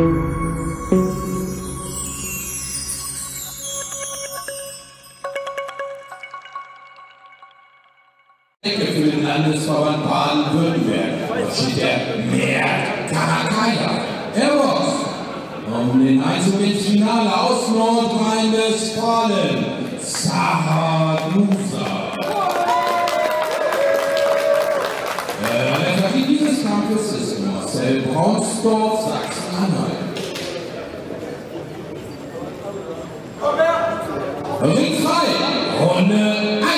Für den Landesverband Baden-Württemberg steht der Mert Karakaya. Eros um den Einzug ins Finale aus Nordrhein-Westfalen. Sahadusa. Der Vertrieb dieses Kampfes ist Marcel Braunsdorf, Sachsen-Anhalt. Ring 2, Runde 1.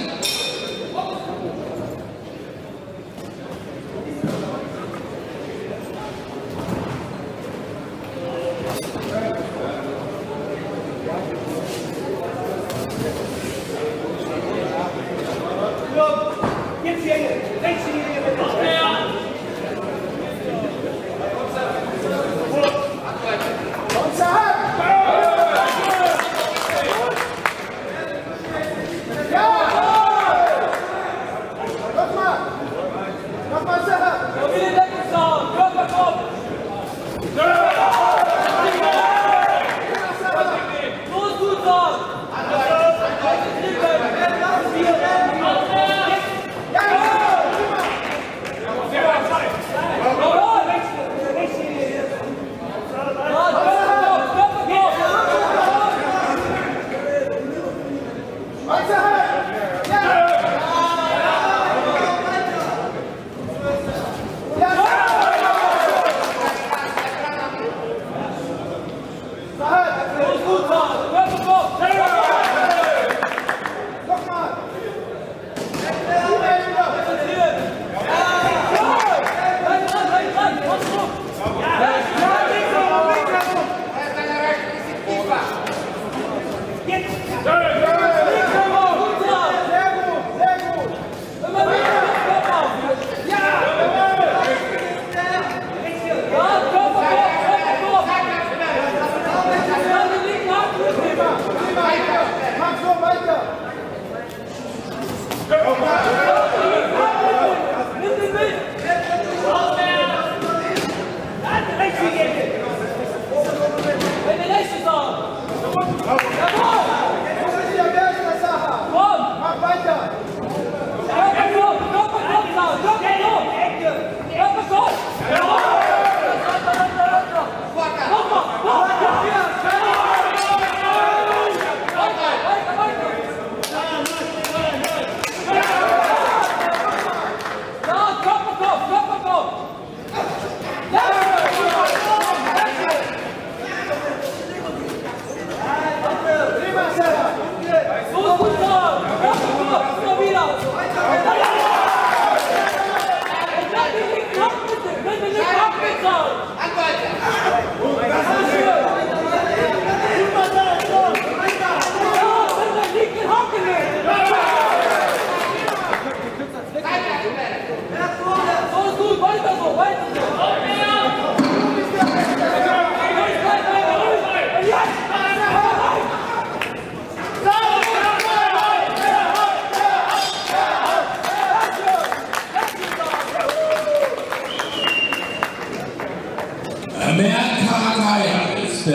Mert Karakaya ist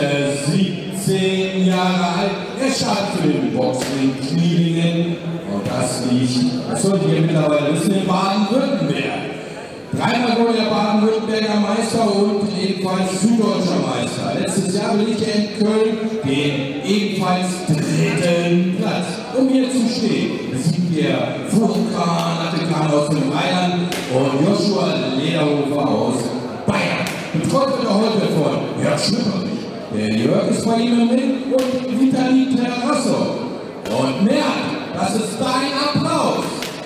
17 Jahre alt. Er startet für den Boxring Knielingen und das sollte ihr mittlerweile wissen, in Baden-Württemberg. Dreimal wurde er Baden-Württemberger Meister und ebenfalls Süddeutscher Meister. Letztes Jahr belegte er in Köln den ebenfalls 3. Platz. Um hier zu stehen, besiegt er Furkan Attekan aus dem Rheinland und Joshua Lederhofer aus Bayern. Betreut wird er heute von Jörg Schnipperich. Der Jörg ist bei ihm im Ring und Vitali Terrasso. Und Mert, das ist dein Applaus.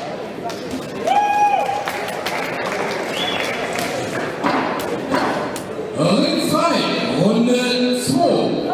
Ring 2, Runde 2.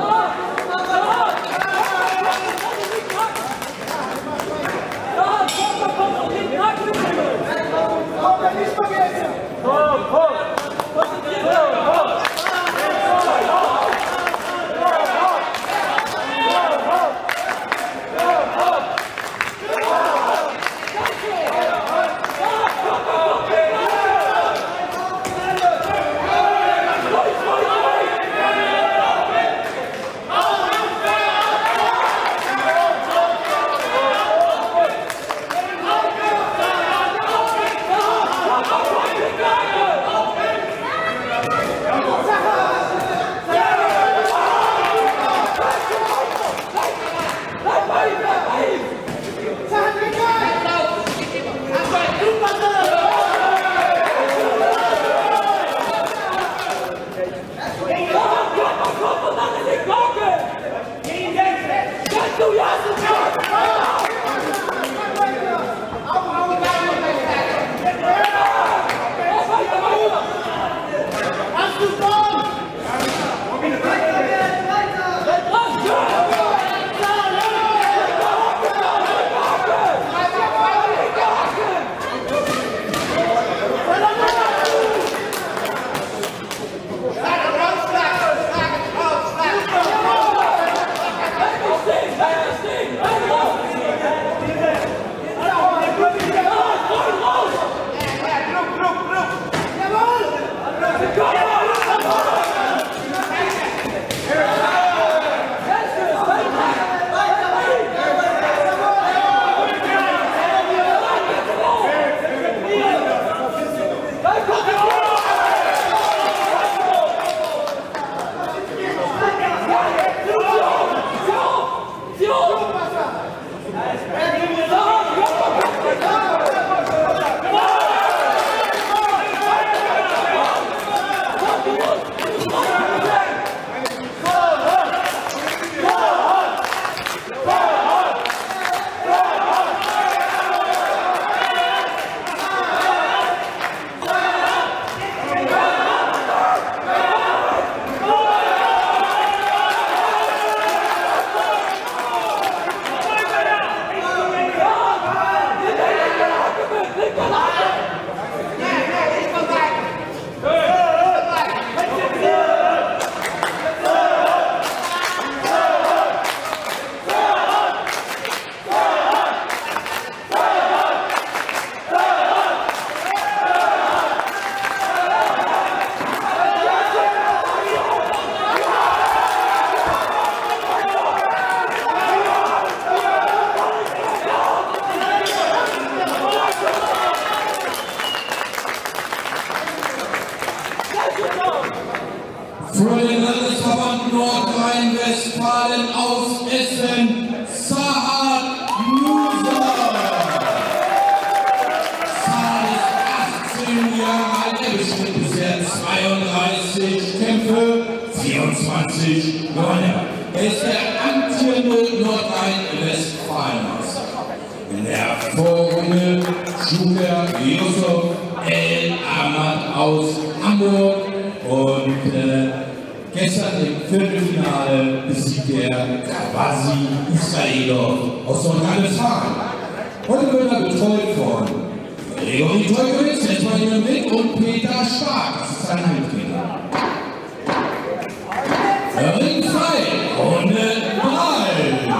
Für den Landesverband Nordrhein-Westfalen aus Essen, Saad Nusa. Saad ist 18 Jahre alt, er bestritt bisher 32 Kämpfe, 24 gewonnen. Er ist der amtierende Nordrhein-Westfalen-Meister. In der Vorrunde schlug er Yusuf El Ahmad aus Hamburg und gestern im Viertelfinale besiegte er Ghazi Israilov aus Nordrhein-Westfalen. Heute wird er betreut von Gregory Teukowitz, jetzt mal jemand mit, und Peter Stark, das ist sein Heimtrainer. Ring frei, Runde 3.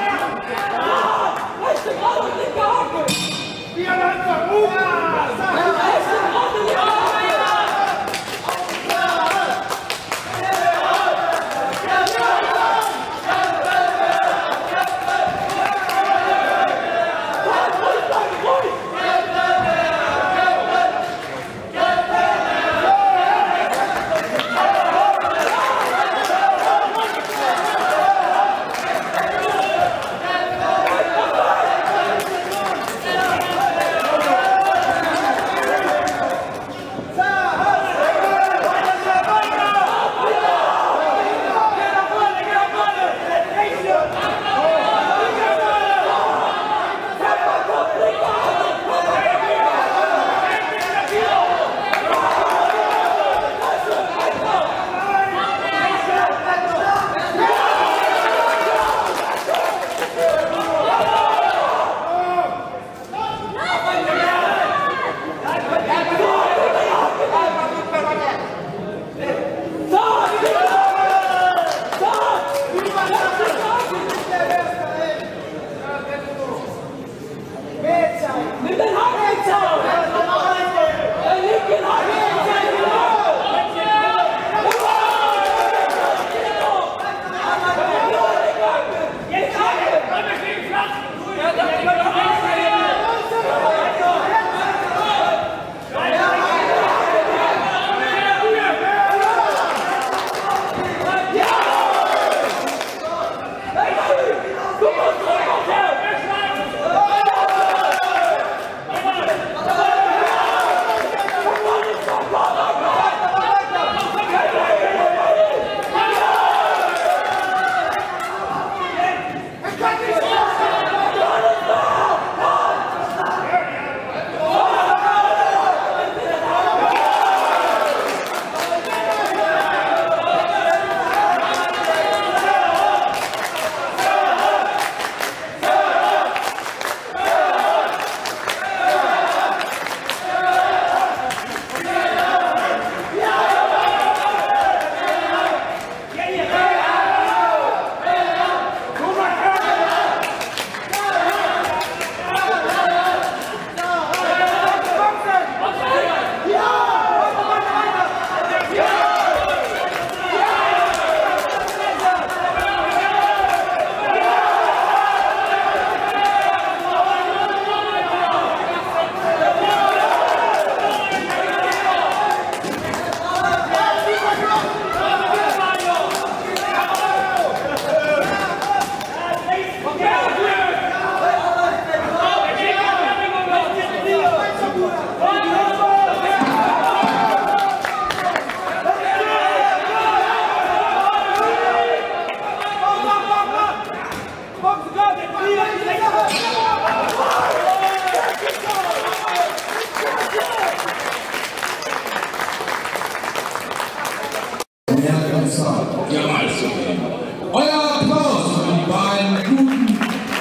Euer Applaus für die beiden guten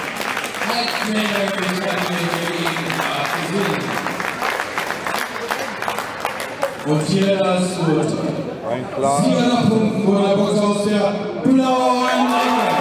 Heizmänner, die wir und hier das Urteil. Sieger nach Punkten wurde der Boxer aus der blauen Ecke.